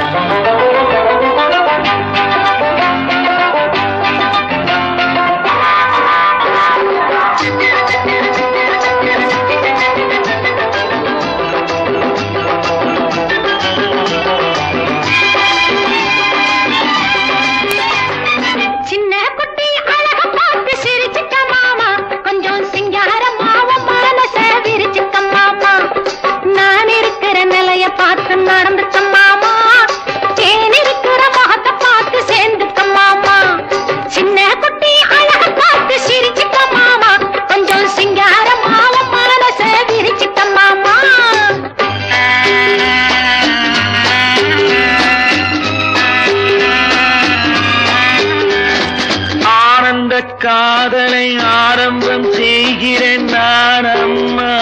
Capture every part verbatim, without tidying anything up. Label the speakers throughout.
Speaker 1: காதலை ஆரம்பம் செய்கிறேன் நான் அம்மா,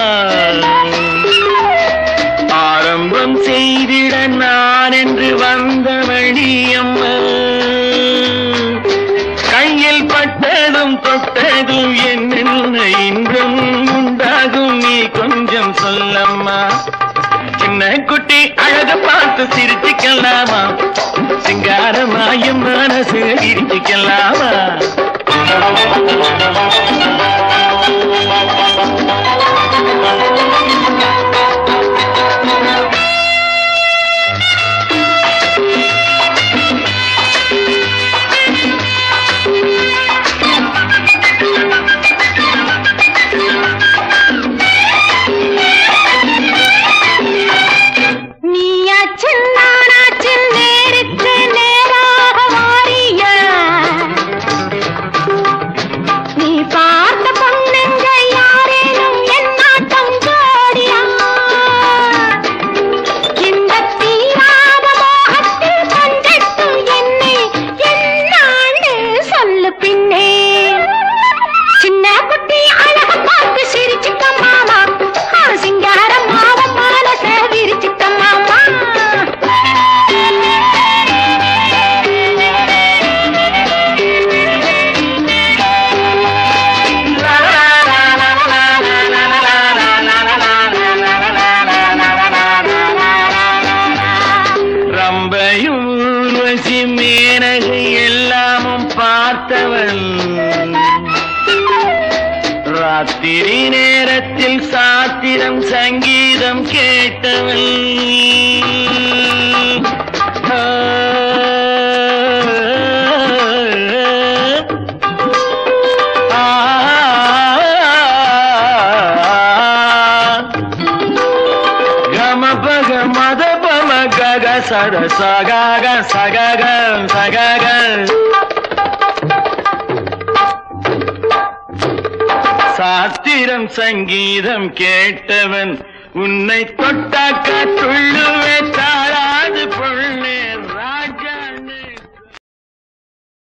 Speaker 1: ஆரம்பம் செய்திட நான் என்று வந்தவழி அம்மா. கையில் பட்டதும் தொட்டதும் என்ன இன்பம் உண்டாகும் நீ கொஞ்சம் சொல்லம்மா. சின்ன குட்டி அழக பார்த்து சிரிச்சுக்கலாமா, சிங்காரமாயும் மனசு விரிச்சுக்கலாமா. மேனகை எல்லாமும் பார்த்தவன், ராத்திரி நேரத்தில் சாத்திரம் சங்கீதம் கேட்டவன். கமபக மதபம கக சட சகக சகக சகக. சாத்திரம் சங்கீதம் கேட்டவன், உன்னை தொட்டாக்க துள்ளுவ